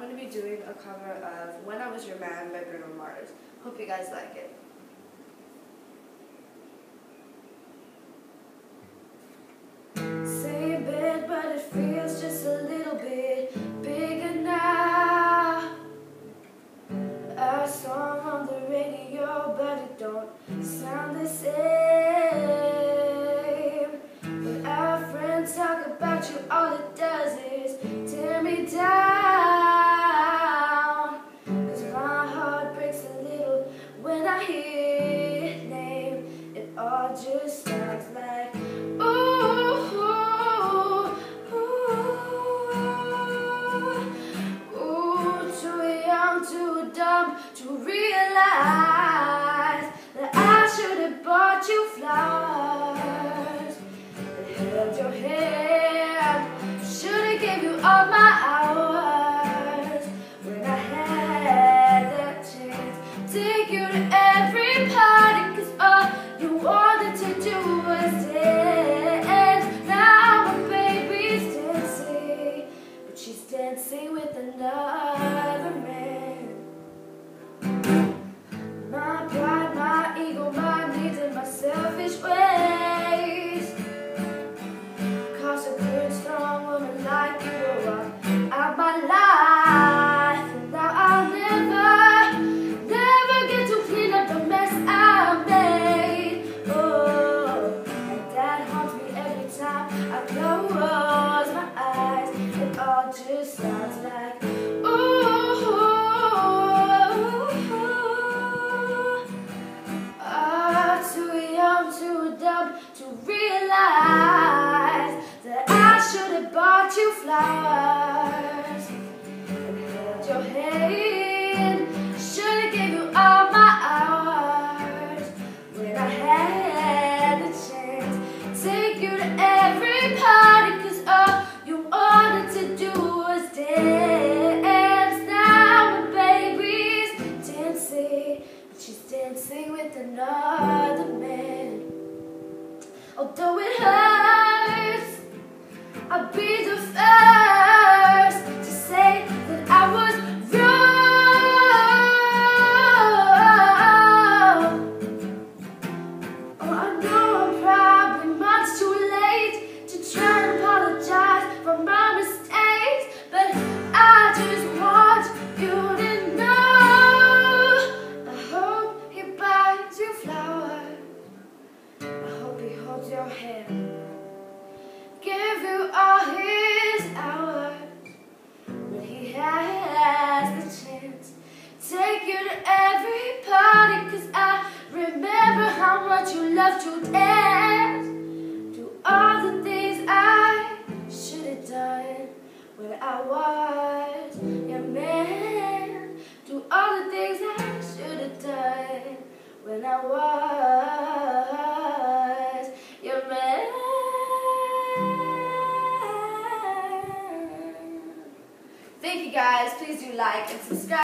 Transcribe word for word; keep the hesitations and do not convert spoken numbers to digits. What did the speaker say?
going to be doing a cover of When I Was Your Man by Bruno. Hope you guys like it. Same bed, but it feels just a little bit bigger now. A song on the radio, but it don't sound the same. When our friends talk about you, all it does is tear me down. Cause my heart breaks a little when I hear your name. It all just sounds like ooh, ooh, ooh, ooh. Too young, too dumb to realize that I should have bought you flowers and held your hand. Should have gave you all my hours when I had that chance. Take you to every party, cause all you wanted to do was dance. Now my baby's dancing, but she's dancing with another man. My pride, my ego, my needs, and my selfish ways cause a good, strong woman like you to walk out my life. And now I'll never, never get to clean up the mess I made. Oh, and that haunts me every time I close my eyes. It all just sounds like ooh, ah, too young, too dumb to realize that I should have bought you flowers and held your hand. Should have gave you all my hours when I had the chance. Take you to every party, cause all you wanted to do was dance. Now my baby's dancing, but she's dancing with another man. Although it hurts, I'll be the first to say that I was wrong. Oh, I know I'm probably much too late to try and apologize for my mistakes, but I just want you to know I hope he buys you flowers. I hope he holds your hand, give you all his hours when he has the chance. Take you to every party, cause I remember how much you loved to dance. Do all the things I should have done when I was your man. Do all the things I should have done when I was your man. Thank you guys. Please do like and subscribe.